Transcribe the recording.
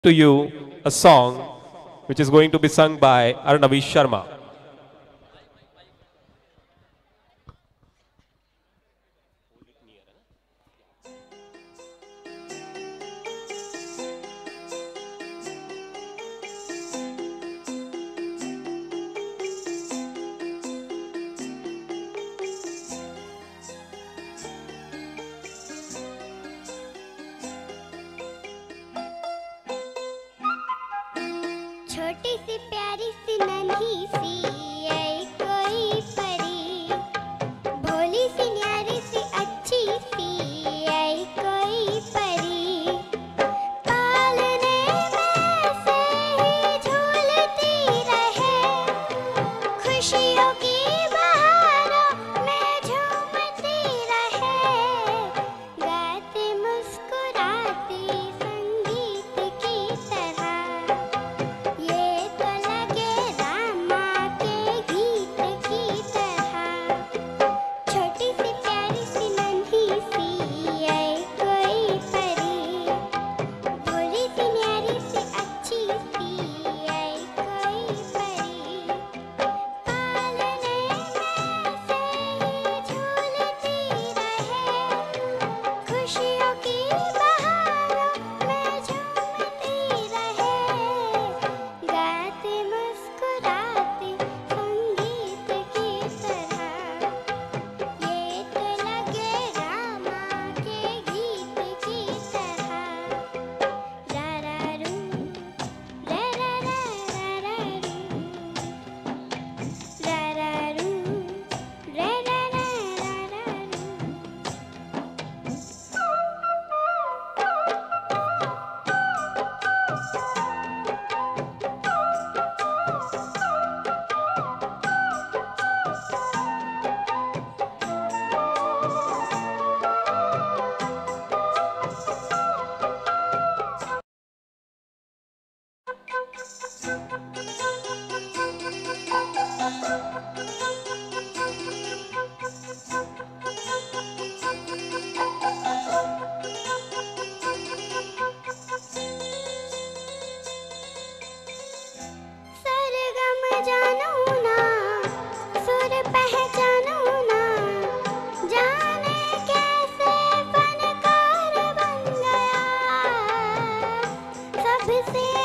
to you a song which is going to be sung by Arnavi Sharma. छोटी सी प्यारी सी नन्ही सी ऐ कोई परी, भोली सी न्यारी सी अच्छी सी ऐ कोई परी, पालने में से ही झूलती रहे, खुशियों की बहारों में झूमती रहे, गाती मुस्कुराती संगीत की तरह। ये तो लगे रामा के गीत की तरह। छोटी सी प्यारी सी नन्ही सी ऐ कोई परी, भोली सी न्यारी सी अच्छी सी ऐ कोई परी, पालने में से ही झूलती रहे, खुशियों की बहारों में झूमती रहे, गाती मुस्कुराती संगीत की तरह। ये तो लगे रामा के गीत की तरह। रारारू, रारारारारू, रारारू, रारारारारू। सरगम जानू ना, सुर पहचानू ना, जाने कैसे फनकार बन गया, सबसे